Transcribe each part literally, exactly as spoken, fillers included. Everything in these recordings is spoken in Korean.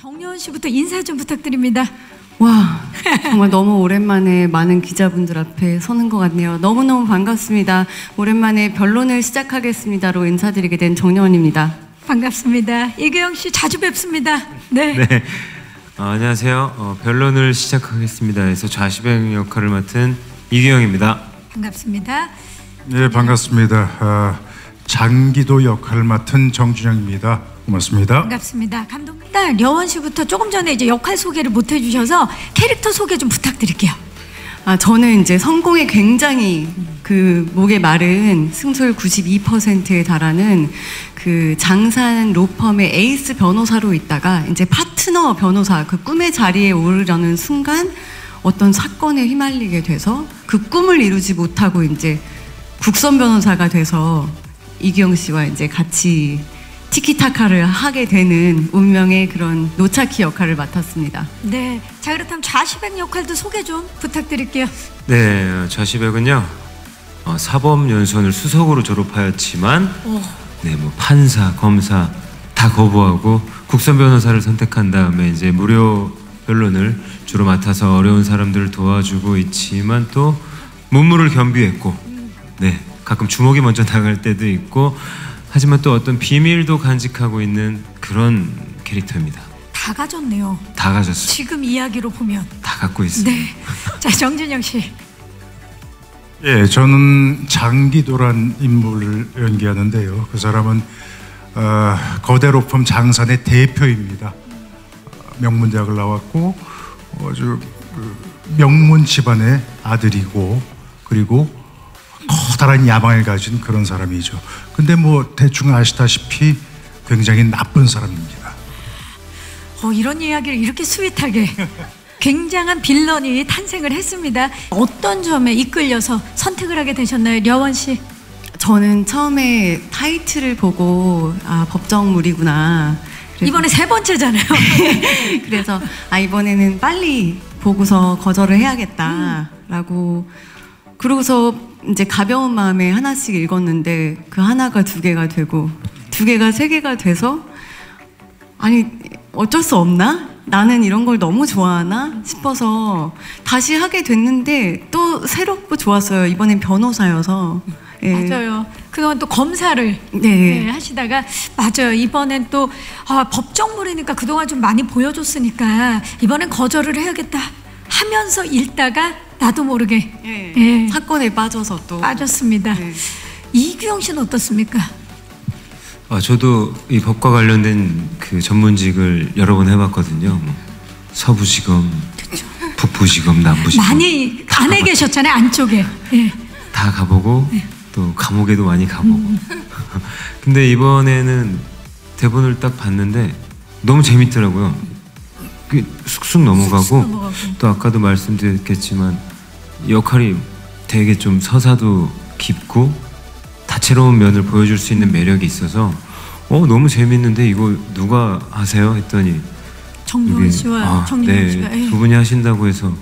정여원 씨부터 인사 좀 부탁드립니다. 와, 정말 너무 오랜만에 많은 기자분들 앞에 서는 것 같네요. 너무너무 반갑습니다. 오랜만에 변론을 시작하겠습니다로 인사드리게 된 정여원입니다. 반갑습니다. 이규영 씨 자주 뵙습니다. 네. 네. 어, 안녕하세요. 어, 변론을 시작하겠습니다에서 좌시백 역할을 맡은 이규영입니다. 반갑습니다. 네, 반갑습니다. 아, 장기도 역할을 맡은 정준영입니다. 고맙습니다. 반갑습니다. 감독님, 일단 여원 씨부터 조금 전에 이제 역할 소개를 못 해주셔서 캐릭터 소개 좀 부탁드릴게요. 아, 저는 이제 성공에 굉장히 그 목에 마른 승소율 구십이 퍼센트에 달하는 그 장산 로펌의 에이스 변호사로 있다가 이제 파트너 변호사 그 꿈의 자리에 오르려는 순간 어떤 사건에 휘말리게 돼서 그 꿈을 이루지 못하고 이제 국선 변호사가 돼서 이규영 씨와 이제 같이 티키타카를 하게 되는 운명의 그런 노차키 역할을 맡았습니다. 네, 자 그렇다면 좌시백 역할도 소개 좀 부탁드릴게요. 네, 좌시백은요 어, 사법연수원을 수석으로 졸업하였지만 오. 네, 뭐 판사, 검사 다 거부하고 국선 변호사를 선택한 다음에 이제 무료 변론을 주로 맡아서 어려운 사람들을 도와주고 있지만 또 문무를 겸비했고, 네, 가끔 주먹이 먼저 나갈 때도 있고. 하지만 또 어떤 비밀도 간직하고 있는 그런 캐릭터입니다. 다 가졌네요. 다 가졌어요. 지금 이야기로 보면 다 갖고 있습니다. 네. 자, 정준영 씨. 예, 저는 장기도란 인물을 연기하는데요. 그 사람은 어, 거대 로펌 장산의 대표입니다. 명문대학을 나왔고 아주 그 명문 집안의 아들이고 그리고 커다란 야망을 가진 그런 사람이죠. 근데 뭐 대충 아시다시피 굉장히 나쁜 사람입니다. 어, 이런 이야기를 이렇게 스윗하게 굉장한 빌런이 탄생을 했습니다. 어떤 점에 이끌려서 선택을 하게 되셨나요, 여원 씨? 저는 처음에 타이틀을 보고 아, 법정물이구나. 이번에 세 번째잖아요. 그래서 아, 이번에는 빨리 보고서 거절을 해야겠다라고 그러고서 이제 가벼운 마음에 하나씩 읽었는데 그 하나가 두 개가 되고 두 개가 세 개가 돼서 아니 어쩔 수 없나? 나는 이런 걸 너무 좋아하나? 싶어서 다시 하게 됐는데 또 새롭고 좋았어요. 이번엔 변호사여서. 예. 맞아요. 그동안 또 검사를 네. 네, 하시다가 맞아요. 이번엔 또 아, 법정물이니까 그동안 좀 많이 보여줬으니까 이번엔 거절을 해야겠다 하면서 읽다가 나도 모르게 예. 예. 사건에 빠져서 또 빠졌습니다. 네. 이규영 씨는 어떻습니까? 아, 저도 이 법과 관련된 그 전문직을 여러 번 해봤거든요. 뭐 서부지검, 그쵸. 북부지검, 남부지검 많이 안에 계셨잖아요, 안쪽에. 예. 다 가보고 네. 또 감옥에도 많이 가보고. 음. 근데 이번에는 대본을 딱 봤는데 너무 재밌더라고요. 그 쑥쑥 넘어가고, 쑥쑥 넘어가고 또 아까도 말씀드렸겠지만 역할이 되게 좀 서사도 깊고 다채로운 면을 보여줄 수 있는 매력이 있어서 어 너무 재밌는데 이거 누가 하세요? 했더니 정여원 씨와 아, 정여원 네, 씨가 예. 두 분이 하신다고 해서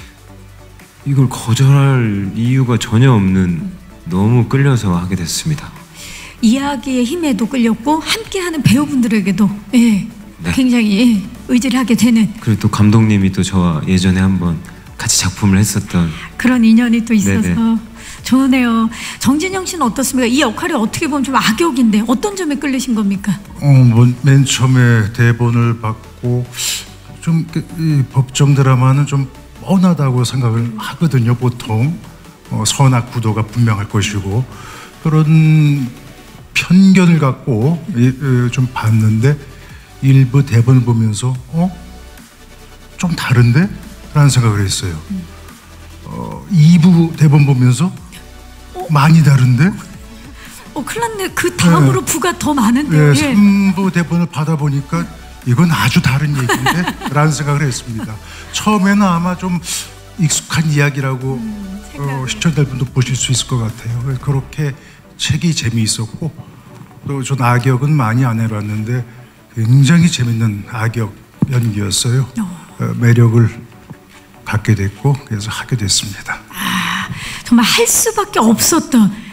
이걸 거절할 이유가 전혀 없는 너무 끌려서 하게 됐습니다. 이야기의 힘에도 끌렸고 함께하는 배우분들에게도 예. 네. 굉장히 예. 의지를 하게 되는 그리고 또 감독님이 또 저와 예전에 한번 같이 작품을 했었던 그런 인연이 또 있어서 네네. 좋네요. 정진영 씨는 어떻습니까? 이 역할이 어떻게 보면 좀 악역인데 어떤 점에 끌리신 겁니까? 어, 뭐, 맨 처음에 대본을 받고 좀 이 법정 드라마는 좀 뻔하다고 생각을 하거든요. 보통 어, 선악 구도가 분명할 것이고 그런 편견을 갖고 이, 이, 좀 봤는데 일부 대본을 보면서 어? 좀 다른데? 라는 생각을 했어요. 어, 이 부 대본 보면서 어? 많이 다른데? 어, 큰일 났네. 그 다음으로 네. 부가 더 많은데요. 네, 예. 삼 부 대본을 받아보니까 이건 아주 다른 얘기인데? 라는 생각을 했습니다. 처음에는 아마 좀 익숙한 이야기라고 음, 어, 시청자분도 보실 수 있을 것 같아요. 그렇게 책이 재미있었고 또 전 악역은 많이 안 해봤는데 굉장히 재밌는 악역 연기였어요. 어, 매력을 갖게 됐고 그래서 하게 됐습니다. 아, 정말 할 수밖에 없었던